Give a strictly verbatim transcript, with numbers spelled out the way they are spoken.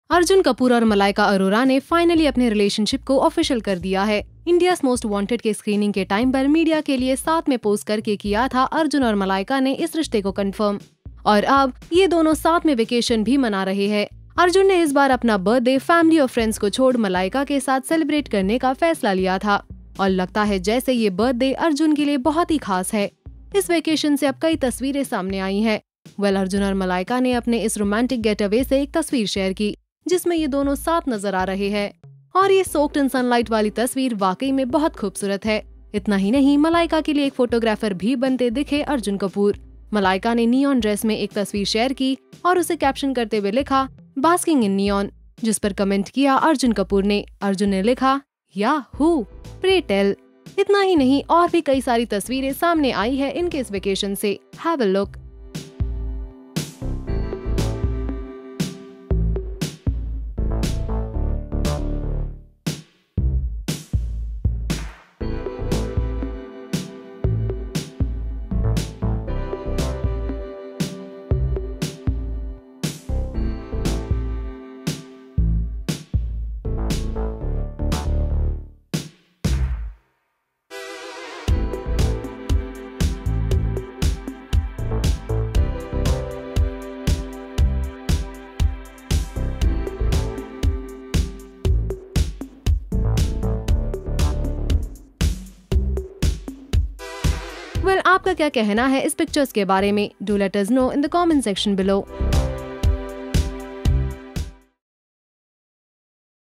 अर्जुन कपूर और मलाइका अरोरा ने फाइनली अपने रिलेशनशिप को ऑफिशियल कर दिया है। इंडियाज मोस्ट वांटेड के स्क्रीनिंग के टाइम पर मीडिया के लिए साथ में पोस्ट करके किया था अर्जुन और मलाइका ने इस रिश्ते को कंफर्म, और अब ये दोनों साथ में वेकेशन भी मना रहे हैं। अर्जुन ने इस बार अपना बर्थडे फैमिली और फ्रेंड्स को छोड़ मलाइका के साथ सेलिब्रेट करने का फैसला लिया था, और लगता है जैसे ये बर्थडे अर्जुन के लिए बहुत ही खास है। इस वेकेशन से अब कई तस्वीरें सामने आई हैं। वेल, अर्जुन और मलाइका ने अपने इस रोमांटिक गेट अवे से एक तस्वीर शेयर की जिसमें ये दोनों साथ नजर आ रहे हैं, और ये सोक्ड इन सनलाइट वाली तस्वीर वाकई में बहुत खूबसूरत है। इतना ही नहीं, मलाइका के लिए एक फोटोग्राफर भी बनते दिखे अर्जुन कपूर। मलाइका ने नियॉन ड्रेस में एक तस्वीर शेयर की और उसे कैप्शन करते हुए लिखा बास्किंग इन नियॉन, जिस पर कमेंट किया अर्जुन कपूर ने। अर्जुन ने लिखा याहू प्रे टेल। इतना ही नहीं, और भी कई सारी तस्वीरें सामने आई है इनके इस वेकेशन से। Have a look. वेल, आपका क्या कहना है इस पिक्चर्स के बारे में? Do let us know in the comment section below.